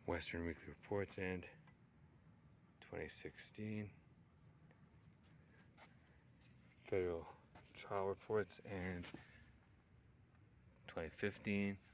Western Weekly Reports and 2016. Federal Trial Reports and 2015.